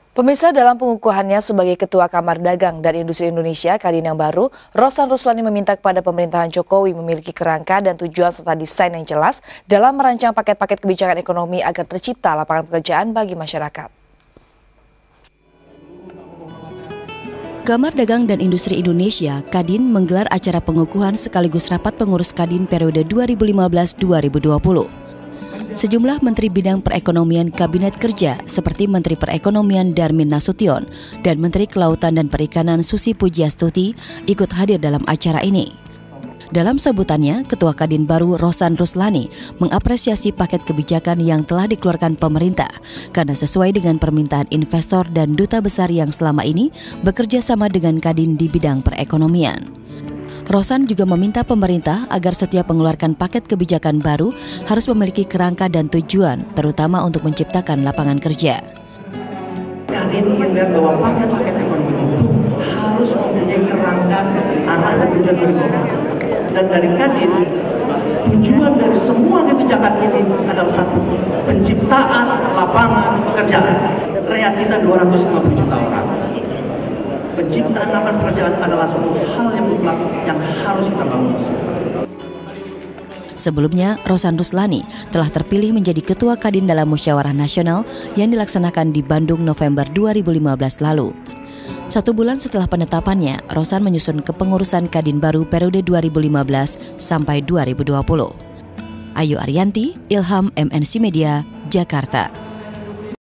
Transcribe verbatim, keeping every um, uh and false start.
Pemirsa, dalam pengukuhannya sebagai Ketua Kamar Dagang dan Industri Indonesia, Kadin yang baru, Rosan Ruslani meminta kepada pemerintahan Jokowi memiliki kerangka dan tujuan serta desain yang jelas dalam merancang paket-paket kebijakan ekonomi agar tercipta lapangan pekerjaan bagi masyarakat. Kamar Dagang dan Industri Indonesia, Kadin, menggelar acara pengukuhan sekaligus rapat pengurus Kadin periode dua ribu lima belas dua ribu dua puluh. Sejumlah Menteri Bidang Perekonomian Kabinet Kerja seperti Menteri Perekonomian Darmin Nasution dan Menteri Kelautan dan Perikanan Susi Pujiastuti ikut hadir dalam acara ini. Dalam sambutannya, Ketua Kadin baru Rosan Ruslani mengapresiasi paket kebijakan yang telah dikeluarkan pemerintah karena sesuai dengan permintaan investor dan duta besar yang selama ini bekerja sama dengan Kadin di bidang perekonomian. Rosan juga meminta pemerintah agar setiap mengeluarkan paket kebijakan baru harus memiliki kerangka dan tujuan, terutama untuk menciptakan lapangan kerja. Kadin melihat bahwa paket-paket ekonomi itu harus mempunyai kerangka, arah dan tujuan berikutnya. Dan dari Kadin, tujuan dari semua kebijakan ini adalah satu, penciptaan lapangan pekerjaan. Rakyat kita dua ratus lima puluh juta orang. Penciptaan lapangan pekerjaan adalah suatu hal yang mutlak yang harus kita bangun. Sebelumnya, Rosan Ruslani telah terpilih menjadi Ketua Kadin dalam Musyawarah Nasional yang dilaksanakan di Bandung November dua ribu lima belas lalu. Satu bulan setelah penetapannya, Rosan menyusun kepengurusan Kadin baru periode dua ribu lima belas sampai dua ribu dua puluh. Ayu Ariyanti, Ilham M N C Media, Jakarta.